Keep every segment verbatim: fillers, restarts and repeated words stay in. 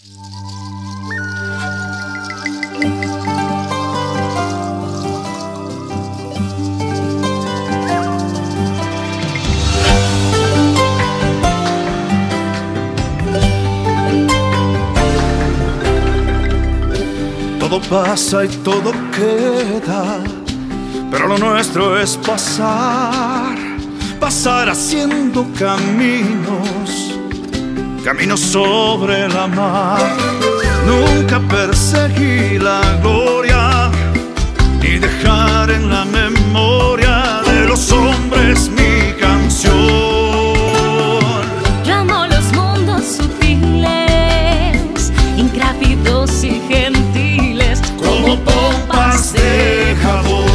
Todo pasa y todo queda, pero lo nuestro es pasar, pasar haciendo caminos, caminos sobre la mar. Nunca perseguí la gloria, ni dejar en la memoria de los hombres mi canción. Yo amo los mundos sutiles, ingrávidos y gentiles, como pompas de jabón.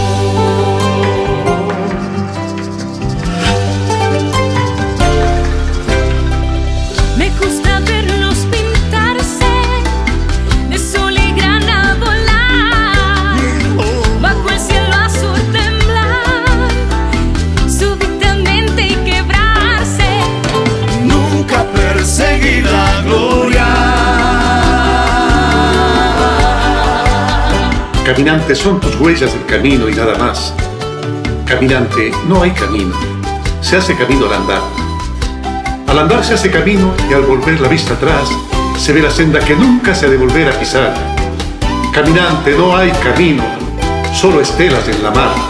Me gusta verlos pintarse de sol y grana volar, bajo el cielo azul temblar, súbitamente y quebrarse. Nunca perseguí la gloria. Caminante, son tus huellas del camino y nada más. Caminante, no hay camino, se hace camino al andar. Al andar se hace camino y al volver la vista atrás se ve la senda que nunca se ha de volver a pisar. Caminante, no hay camino, solo estelas en la mar.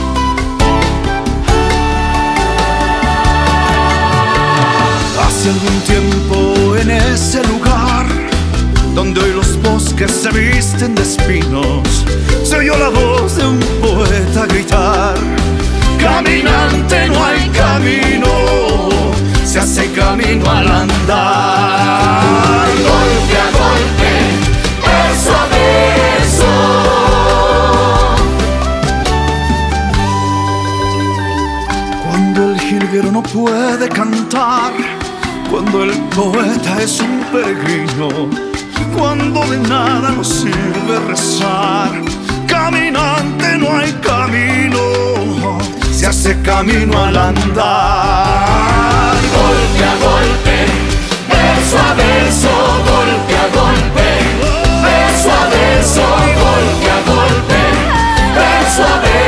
Hace algún tiempo en ese lugar donde hoy los bosques se visten de espinos, se oyó la voz de un poeta gritar: caminante, no hay camino, se hace camino al andar. Golpe a golpe, verso a verso. Cuando el jilguero no puede cantar, cuando el poeta es un peregrino, cuando de nada nos sirve rezar, caminante, no hay camino, se hace camino al andar. Golpe a golpe, verso a verso, golpe a golpe, verso a verso, golpe a golpe, verso a verso.